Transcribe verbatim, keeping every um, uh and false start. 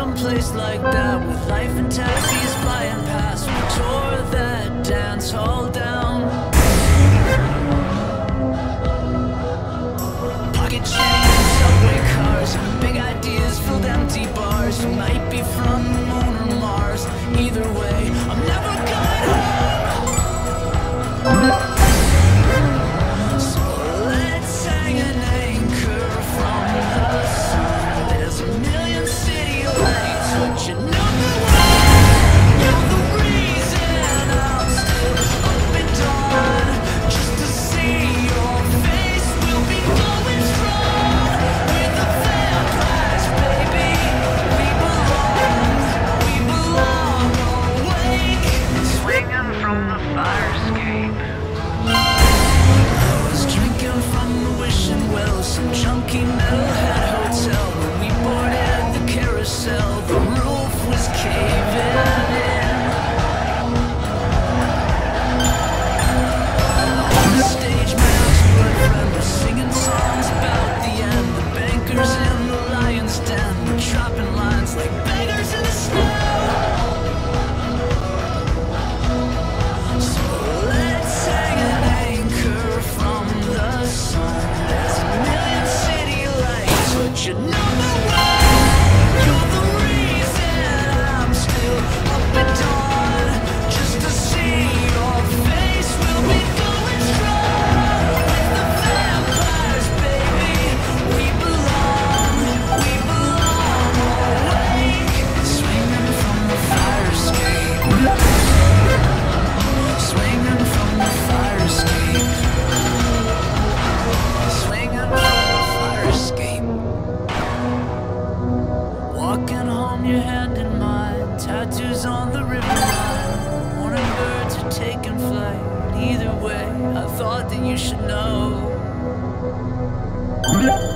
someplace like that, with life and taxis flying past. We tore that dance hall down. Pocket change, subway cars, and big ideas filled empty bars. We might be from the moon or Mars. Either way, I'm never going home. So let's hang an anchor from the sun. There's a million city lights, but you know you're the reason I'm still up at dawn. Just to see your face, we'll be going strong. We're the vampires, baby. We belong, we belong awake, swinging from the fire escape. I was drinking from the wishing well, some junky metalhead hotel. When we boarded the carousel, the roof was caving in. On the stage, my ex-blood friend was singing songs about the end. The bankers in the lion's den were dropping lines like beggars in the snow. So let's hang an anchor from the sun. There's a million city lights, but you know the way. You're the reason I'm still up at dawn. Just to see your face, we'll be going strong. With the vampires, baby, we belong, we belong awake, swinging from the fire escape. Swinging from the fire escape. Swinging from the fire escape. Walking home, your hand in mine. Tattoos on the river line. Morning birds are taking flight. Either way, I thought that you should know.